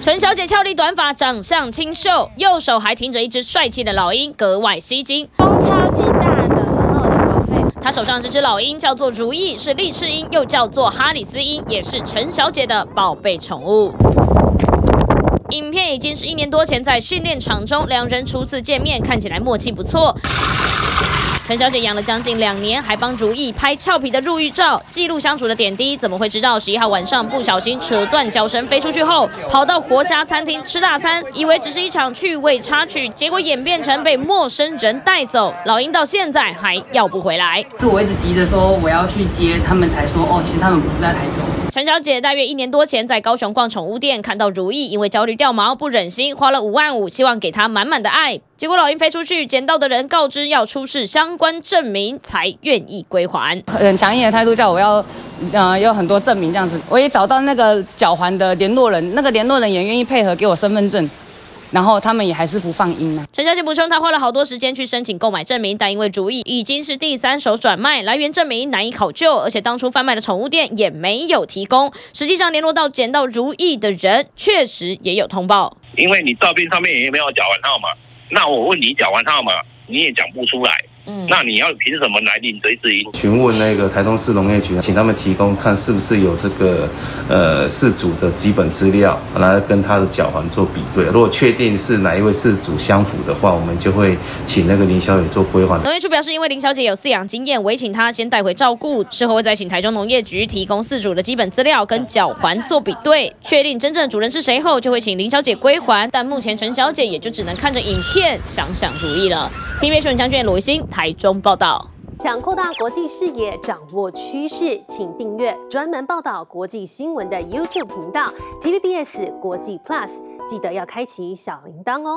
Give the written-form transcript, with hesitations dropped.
陈小姐俏丽短发，长相清秀，右手还挺着一只帅气的老鹰，格外吸睛。 风超级大的，很好的宝贝。 她手上这只老鹰叫做如意，是利翅鹰，又叫做哈里斯鹰，也是陈小姐的宝贝宠物。 影片已经是1年多前在训练场中，两人初次见面，看起来默契不错。陈小姐养了将近2年，还帮如意拍俏皮的入浴照，记录相处的点滴。怎么会知道11号晚上不小心扯断脚绳飞出去后，跑到活虾餐厅吃大餐，以为只是一场趣味插曲，结果演变成被陌生人带走。老鹰到现在还要不回来。 是我一直急着说我要去接他们，才说哦，其实他们不是在台中。 陈小姐大约1年多前在高雄逛宠物店，看到如意，因为焦虑掉毛，不忍心花了5万5，希望给她满满的爱。结果老鹰飞出去，捡到的人告知要出示相关证明才愿意归还。 很强硬的态度叫我要，有很多证明这样子。我也找到那个脚环的联络人，那个联络人也愿意配合给我身份证。 然后他们也还是不放鹰啊。 陈小姐补充，她花了好多时间去申请购买证明，但因为如意已经是第3手转卖，来源证明难以考究，而且当初贩卖的宠物店也没有提供。实际上联络到捡到如意的人，确实也有通报。 因为你照片上面也没有脚环号码，那我问你脚环号码，你也讲不出来。 那你要凭什么来领这只鹰？ 询问那个台中市农业局，请他们提供看是不是有这个饲主的基本资料，来跟他的脚环做比对。如果确定是哪一位饲主相符的话，我们就会请那个林小姐做归还。 农业处表示，因为林小姐有饲养经验，委请她先带回照顾，事后会再请台中农业局提供饲主的基本资料跟脚环做比对，确定真正主人是谁后，就会请林小姐归还。但目前陈小姐也就只能看着影片想想主意了。TVB 新闻将军罗维新台中报道。 想扩大国际视野，掌握趋势，请订阅专门报道国际新闻的 YouTube 频道 TVBS 国际 Plus， 记得要开启小铃铛哦。